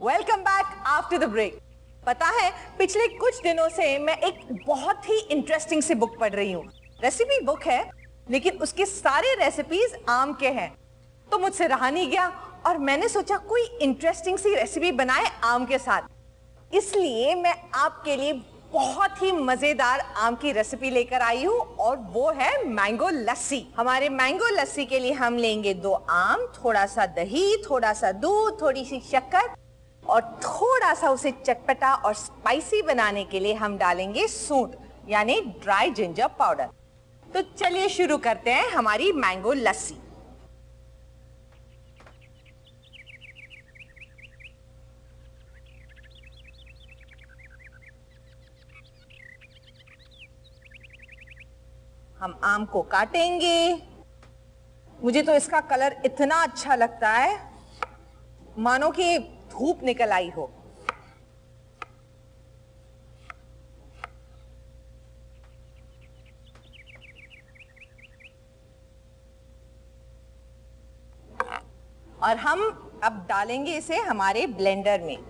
Welcome back after the break. पता है, पिछले कुछ दिनों से मैं एक बहुत ही इंटरेस्टिंग सी बुक पढ़ रही हूँ। रेसिपी बुक है, लेकिन उसके सारे रेसिपीज आम के हैं। तो मुझसे रहा नहीं गया और मैंने सोचा कोई इंटरेस्टिंग सी रेसिपी बनाए आम के साथ। इसलिए मैं आपके लिए बहुत ही मजेदार आम की रेसिपी लेकर आई हूँ और वो है मैंगो लस्सी। हमारे मैंगो लस्सी के लिए हम लेंगे 2 आम, थोड़ा सा दही, थोड़ा सा दूध, थोड़ी सी शक्कर और थोड़ा सा उसे चटपटा और स्पाइसी बनाने के लिए हम डालेंगे सूंठ यानी ड्राई जिंजर पाउडर। तो चलिए शुरू करते हैं हमारी मैंगो लस्सी। हम आम को काटेंगे। मुझे तो इसका कलर इतना अच्छा लगता है मानो कि धूप निकल आई हो। और हम अब डालेंगे इसे हमारे ब्लेंडर में।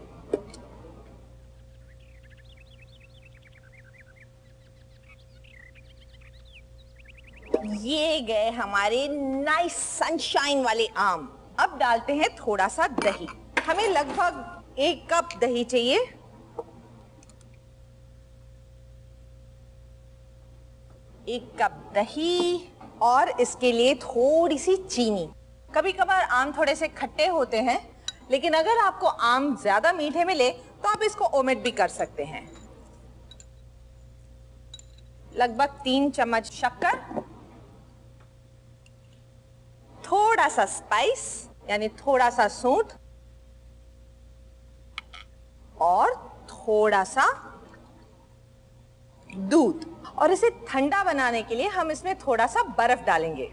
ये गए हमारे नाइस सनशाइन वाले आम। अब डालते हैं थोड़ा सा दही। हमें लगभग 1 कप दही चाहिए। एक कप दही और इसके लिए थोड़ी सी चीनी। कभी कभार आम थोड़े से खट्टे होते हैं, लेकिन अगर आपको आम ज्यादा मीठे मिले तो आप इसको ओमिट भी कर सकते हैं। लगभग 3 चम्मच शक्कर, थोड़ा सा स्पाइस यानी थोड़ा सा सूंठ और थोड़ा सा दूध। और इसे ठंडा बनाने के लिए हम इसमें थोड़ा सा बर्फ डालेंगे।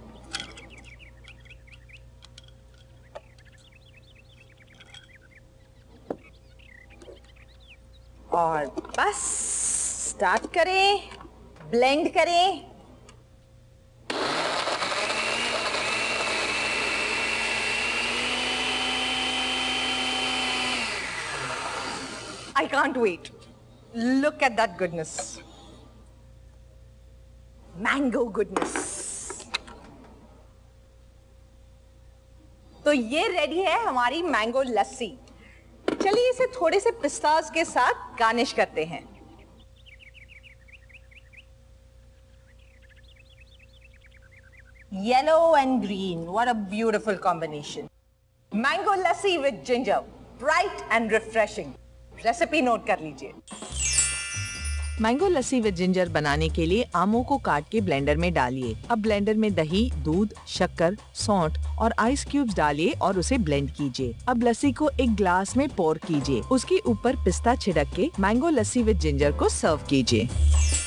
और बस स्टार्ट करें, ब्लेंड करें। I can't wait. Look at that goodness. Mango goodness. तो ये रेडी है हमारी मैंगो लस्सी। चलिए इसे थोड़े से पिस्ताज के साथ गार्निश करते हैं। Yellow and green, what a beautiful combination. Mango lassi with ginger, bright and refreshing. Recipe note कर लीजिए। मैंगो लस्सी विद जिंजर बनाने के लिए आमों को काट के ब्लेंडर में डालिए। अब ब्लेंडर में दही, दूध, शक्कर, सौंठ और आइस क्यूब्स डालिए और उसे ब्लेंड कीजिए। अब लस्सी को एक ग्लास में पोर कीजिए। उसके ऊपर पिस्ता छिड़क के मैंगो लस्सी विद जिंजर को सर्व कीजिए।